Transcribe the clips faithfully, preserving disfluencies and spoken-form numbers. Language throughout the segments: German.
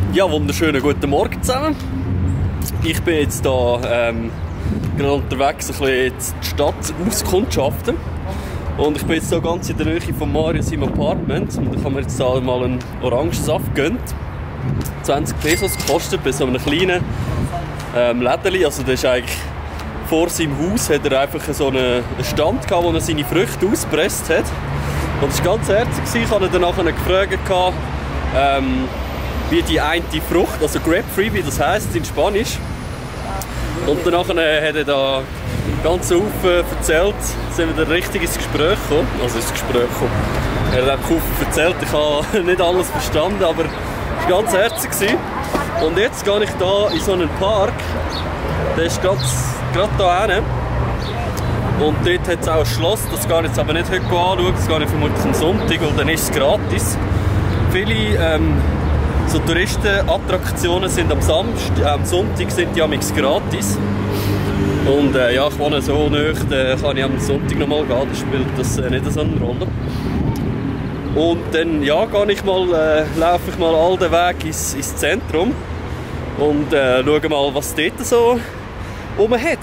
Ja, wunderschönen guten Morgen zusammen. Ich bin jetzt hier ähm, gerade unterwegs, ein bisschen die Stadt auskundschaften. Und ich bin jetzt hier ganz in der Nähe von Marius im Apartment. Und da kann man jetzt da mal einen Orangensaft gönnen. zwanzig Pesos gekostet, bei so einem kleinen ähm, Lädeli. Also das ist eigentlich vor seinem Haus hat er einfach so einen Stand gehabt, wo er seine Früchte ausgepresst hat. Und das war ganz herzig. Ich habe ihn dann nachher gefragt, ähm, wie die eine Frucht, also Grapefruit, wie das heisst in Spanisch. Und danach hat er da ganz Haufen erzählt, sind wir dann richtig ins Gespräch gekommen. Also ins Gespräch gekommen. Er hat einfach Haufen erzählt, ich habe nicht alles verstanden, aber es war ganz herzig. Und jetzt gehe ich hier in so einen Park, der ist gerade hier hinten. Und dort hat es auch ein Schloss, das gehe ich jetzt aber nicht heute anschauen, das gehe ich vermutlich am Sonntag, weil dann ist es gratis. Viele ähm, so Touristenattraktionen sind am Samstag, äh, am Sonntag sind die amigs gratis. Und äh, ja, ich wohne so nahe, dann kann ich am Sonntag nochmal gehen, dann spielt das äh, nicht so eine Rolle. Und dann ja, gehe ich mal, äh, laufe ich mal all den Weg ins, ins Zentrum und äh, schaue mal, was dort so rum hat.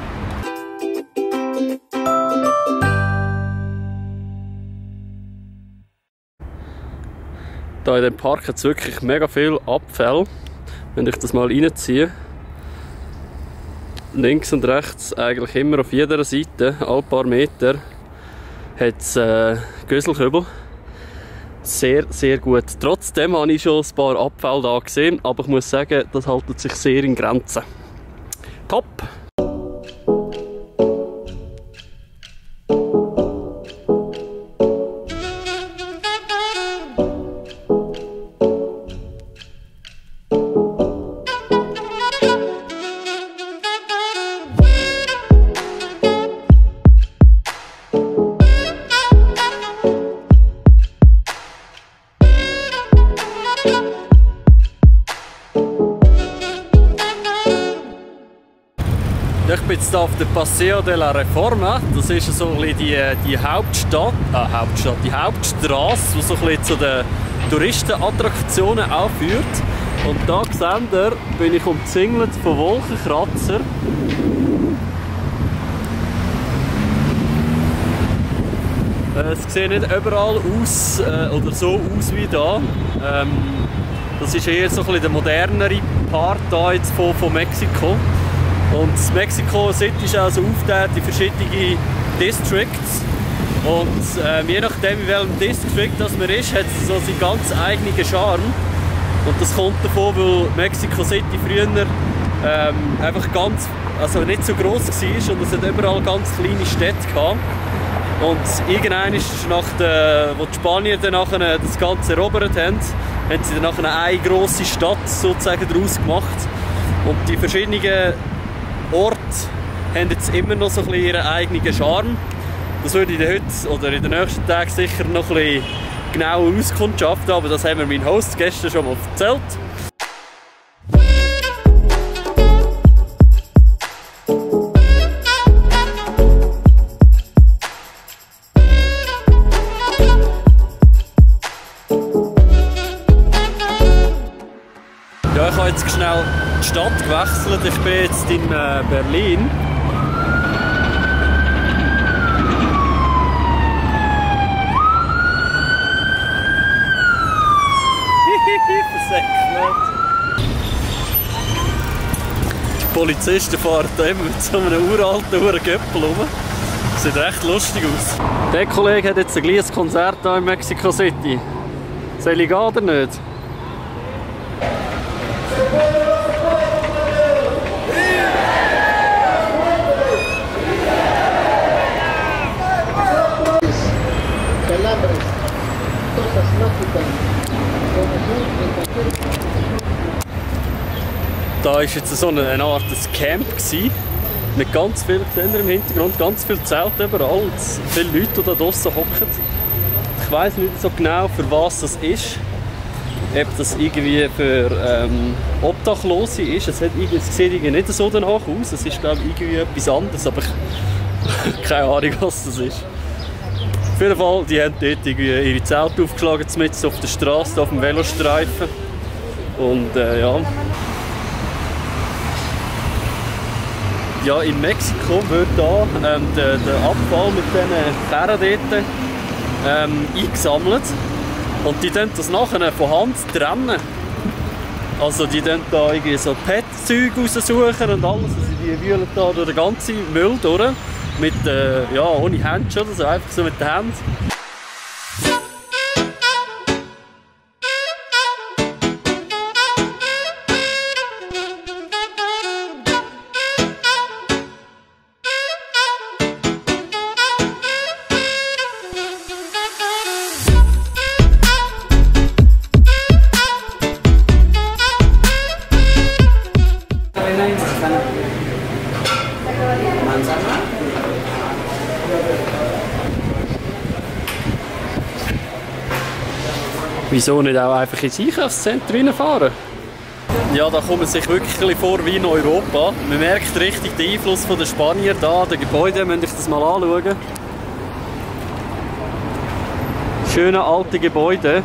Da in dem Park hat es wirklich mega viel Abfälle, wenn ich das mal reinziehe. Links und rechts, eigentlich immer auf jeder Seite, alle paar Meter, hat es äh, Göselkübel. Sehr, sehr gut. Trotzdem habe ich schon ein paar Abfälle da gesehen, aber ich muss sagen, das hält sich sehr in Grenzen. Top! Ich bin jetzt hier auf der Paseo de la Reforma. Das ist so ein bisschen die, die Hauptstadt, äh, Hauptstadt, die Hauptstraße, die so ein bisschen zu den Touristenattraktionen aufführt. Und da seht ihr, bin ich umzingelt von Wolkenkratzer. Es sieht nicht überall aus äh, oder so aus wie da. Ähm, das ist eher so ein bisschen der modernere Part da jetzt von, von Mexiko. Und Mexico City ist also aufgeteilt in verschiedene Districts. Und äh, je nachdem, in welchem District das man ist, hat es so seinen ganz eigenen Charme. Und das kommt davon, weil Mexico City früher ähm, einfach ganz, also nicht so gross war und es hat überall ganz kleine Städte gehabt. Und irgendwann ist nach der, wo die Spanier dann nachher das Ganze erobert haben, haben sie dann nachher eine grosse Stadt sozusagen daraus gemacht. Und die verschiedenen Orte haben jetzt immer noch so ein bisschen ihren eigenen Charme. Das würde ich heute oder in den nächsten Tagen sicher noch ein bisschen genauer auskundschaften, aber das haben mir mein Host gestern schon mal erzählt. Ja, ich habe jetzt schnell die Stadt gewechselt. Ich bin jetzt in äh, Berlin. Die Polizisten fahren da immer mit so einem uralten Göppel rum. Das sieht recht lustig aus. Der Kollege hat jetzt ein kleines Konzert hier in Mexico City. Soll ich gehen oder nicht? Da war jetzt so eine, eine Art Camp gewesen, mit ganz vielen Kindern im Hintergrund, ganz viele Zelte überall und viele Leute, die da draussen hocken. Ich weiss nicht so genau, für was das ist. Ob das irgendwie für ähm, Obdachlose ist. Es, hat, es sieht irgendwie nicht so danach aus. Es ist, glaube ich, irgendwie etwas anderes, aber ich keine Ahnung, was das ist. Auf jeden Fall, die haben dort irgendwie ihre Zelte aufgeschlagen, mitten auf der Straße, auf dem Velostreifen. Und äh, ja. Ja, in Mexiko wird da ähm, der, der Abfall mit diesen Karren dort ähm, eingesammelt. Und die dann das nachher von Hand trennen. Also die dann da irgendwie so P E T-Zeug raussuchen und alles. Also die wühlen da durch den ganzen Müll durch. Mit, äh, ja, ohne Händchen oder so, einfach so mit den Händen. Wieso nicht auch einfach ins Einkaufszentrum reinfahren? Ja, da kommt man sich wirklich ein bisschen vor wie in Europa. Man merkt richtig den Einfluss der Spanier da, der Gebäude, müsst ihr das mal anschauen. Schöne alte Gebäude.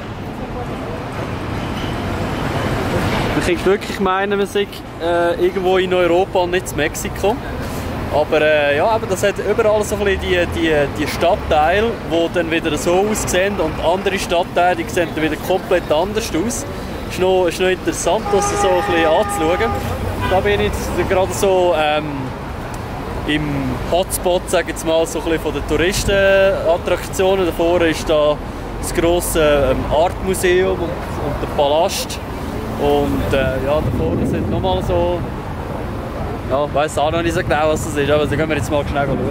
Man könnte wirklich meinen, man sei äh, irgendwo in Europa und nicht in Mexiko. Aber äh, ja, aber das hat überall so ein bisschen die, die, die Stadtteile, die dann wieder so aussehen, und andere Stadtteile, die sehen dann wieder komplett anders aus. Es ist noch, ist noch interessant, das so ein bisschen anzuschauen. Da bin ich jetzt gerade so ähm, im Hotspot, sage ich jetzt mal, so ein bisschen von den Touristenattraktionen. Davor ist da das grosse ähm, Artmuseum und, und der Palast. Und äh, ja, davor sind nochmal so. Ja, ich weiss auch noch nicht so genau, was das ist, aber da gehen wir jetzt mal schnell schauen.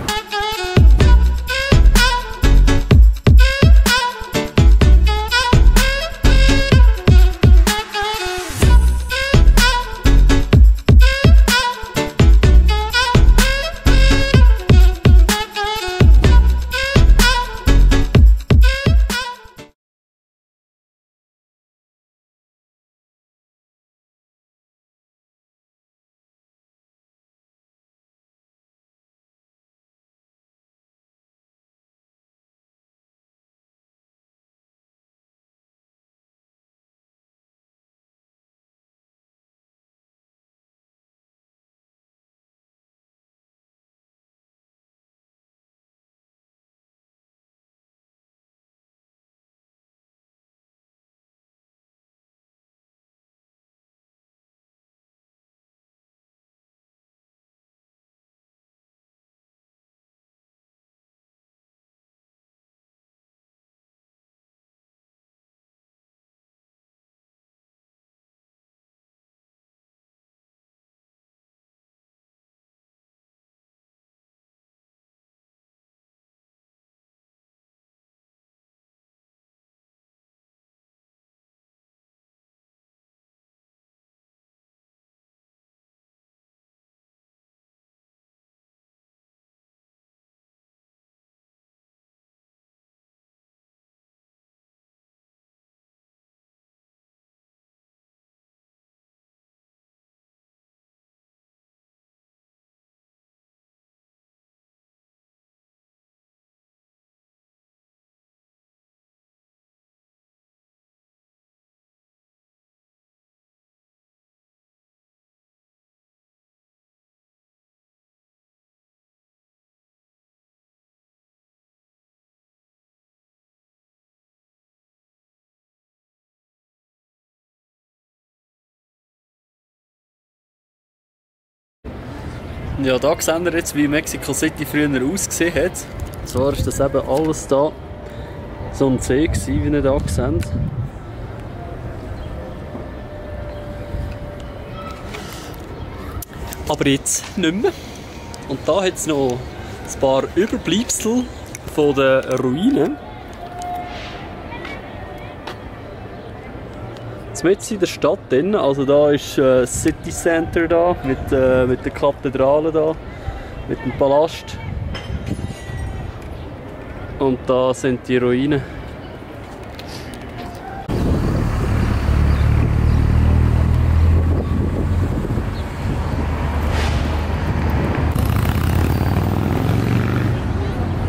Ja, da sehen wir jetzt, wie Mexico City früher ausgesehen hat. Und zwar war das eben alles da so ein See gewesen, wie ihr hier seht. Aber jetzt nicht mehr. Und da hat es noch ein paar Überbleibsel von den Ruinen. Jetzt in der Stadt drin, also da ist äh, das City Center da, mit, äh, mit der Kathedrale da, mit dem Palast. Und da sind die Ruinen.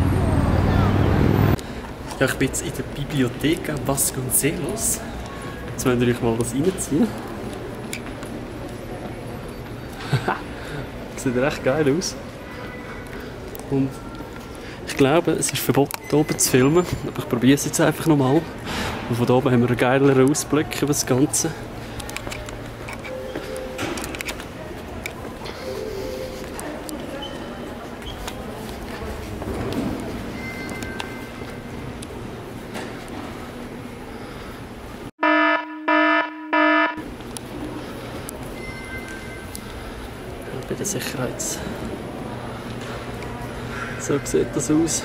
Ja, ich bin jetzt in der Biblioteca Vasconcelos. Jetzt müsst ihr euch mal das reinziehen. Das sieht recht geil aus. Und ich glaube, es ist verboten, hier oben zu filmen. Aber ich probiere es jetzt einfach nochmal. Und von hier oben haben wir einen geileren Ausblick über das Ganze. Bei der Sicherheits... So sieht das aus.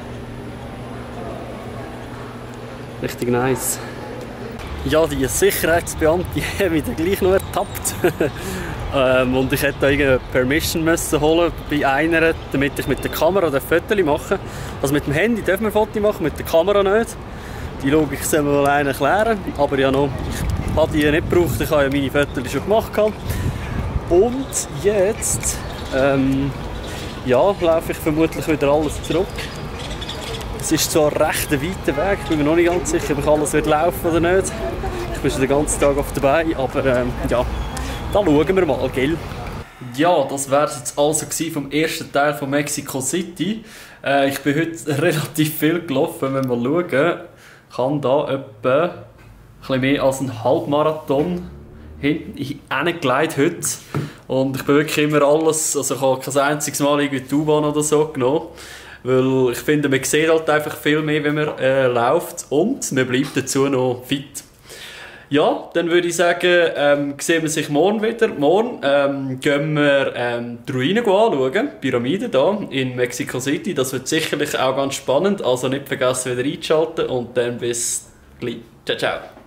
Richtig nice. Ja, die Sicherheitsbeamte haben mich dann gleich noch ertappt. ähm, und ich hätte da irgendeine Permission müssen holen bei einer, damit ich mit der Kamera ein Foto machen kann. Also mit dem Handy dürfen wir ein Foto machen, mit der Kamera nicht. Die Logik soll man mal einen erklären. Aber ja noch, ich habe die nicht gebraucht, ich habe ja meine Fotos schon gemacht. Und jetzt ähm, ja, laufe ich vermutlich wieder alles zurück. Es ist zwar ein recht weiter Weg, ich bin mir noch nicht ganz sicher, ob ich alles wird laufen oder nicht. Ich bin schon den ganzen Tag auf der Beine, aber ähm, ja, da schauen wir mal, gell? Ja, das wäre es jetzt also vom ersten Teil von Mexico City. Äh, ich bin heute relativ viel gelaufen, wenn wir mal schauen. Ich habe da etwa ein bisschen mehr als einen Halbmarathon hinten hingelegt heute. Und ich bin wirklich immer alles, also ich habe kein einziges Mal irgendwie die U-Bahn oder so genommen. Weil ich finde, man sieht halt einfach viel mehr, wenn man äh, läuft und man bleibt dazu noch fit. Ja, dann würde ich sagen, ähm, sehen wir sich morgen wieder. Morgen ähm, gehen wir ähm, die Ruinen anschauen, Pyramiden hier in Mexico City. Das wird sicherlich auch ganz spannend, also nicht vergessen wieder einzuschalten und dann bis gleich. Ciao, ciao.